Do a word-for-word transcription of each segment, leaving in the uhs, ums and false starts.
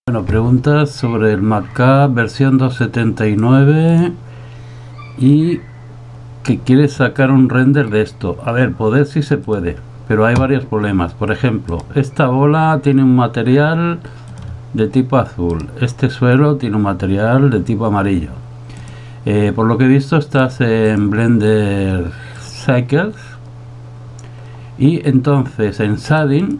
Bueno, preguntas sobre el Maccap versión dos punto setenta y nueve y que quieres sacar un render de esto. A ver, poder sí se puede, pero hay varios problemas. Por ejemplo, esta bola tiene un material de tipo azul, este suelo tiene un material de tipo amarillo. Eh, por lo que he visto estás en Blender Cycles y entonces en Shading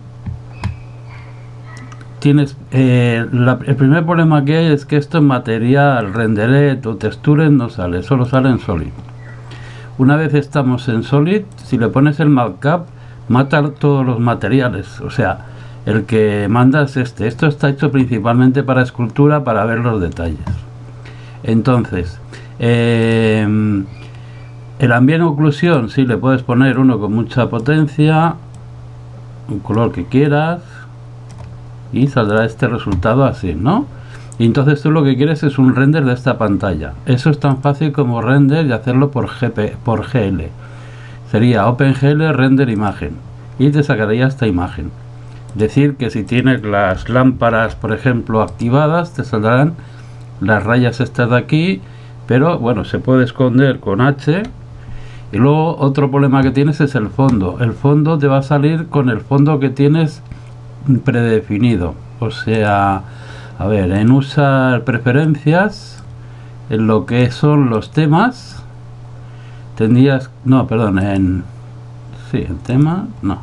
tienes eh, la, el primer problema que hay es que esto en material, rendered o textured no sale, solo sale en Solid. Una vez estamos en Solid, si le pones el Maccap mata todos los materiales, o sea, el que manda es este. Esto está hecho principalmente para escultura, para ver los detalles. Entonces eh, el ambient oclusión sí le puedes poner uno con mucha potencia, un color que quieras, y saldrá este resultado así, ¿no? Y entonces tú lo que quieres es un render de esta pantalla. Eso es tan fácil como render y hacerlo por, G P, por G L. Sería OpenGL render imagen y te sacaría esta imagen. Decir que si tienes las lámparas, por ejemplo, activadas, te saldrán las rayas estas de aquí, pero bueno, se puede esconder con H. Y luego otro problema que tienes es el fondo. El fondo te va a salir con el fondo que tienes predefinido, o sea, a ver, en usar preferencias, en lo que son los temas, tendrías, no, perdón, en, sí, en temas, no,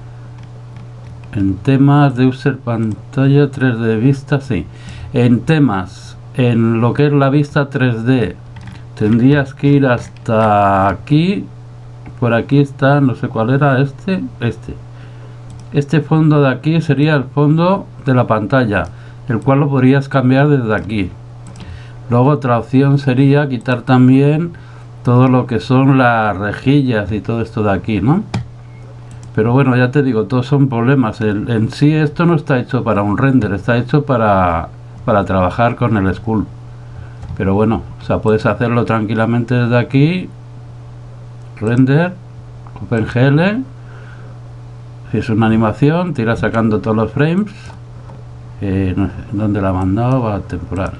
en temas de user pantalla tres D vista, sí, en temas, en lo que es la vista tres D, tendrías que ir hasta aquí, por aquí está, no sé cuál era, este, este. Este fondo de aquí sería el fondo de la pantalla, el cual lo podrías cambiar desde aquí. Luego otra opción sería quitar también todo lo que son las rejillas y todo esto de aquí, ¿no? Pero bueno, ya te digo, todos son problemas. El, en sí esto no está hecho para un render, está hecho para, para trabajar con el Sculpt. Pero bueno, o sea, puedes hacerlo tranquilamente desde aquí, render, OpenGL. Si es una animación, te irá sacando todos los frames. Eh, no sé, ¿dónde la ha mandado? Va a temporal.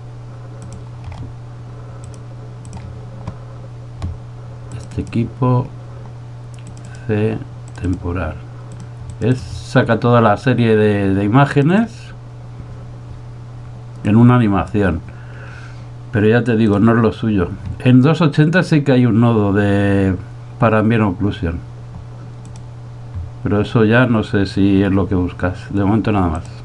Este equipo C temporal. Es, saca toda la serie de, de imágenes en una animación. Pero ya te digo, no es lo suyo. En doscientos ochenta sí que hay un nodo de para ambient oclusión. Pero eso ya no sé si es lo que buscas. De momento nada más.